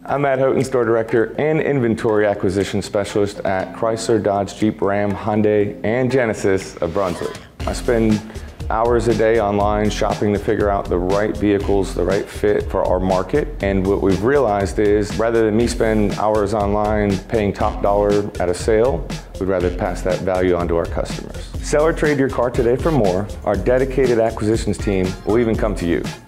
I'm Matt Houghton, Store Director and Inventory Acquisition Specialist at Chrysler, Dodge, Jeep, Ram, Hyundai, and Genesis of Brunswick. I spend hours a day online shopping to figure out the right vehicles, the right fit for our market. And what we've realized is rather than me spend hours online paying top dollar at a sale, we'd rather pass that value on to our customers. Sell or trade your car today for more. Our dedicated acquisitions team will even come to you.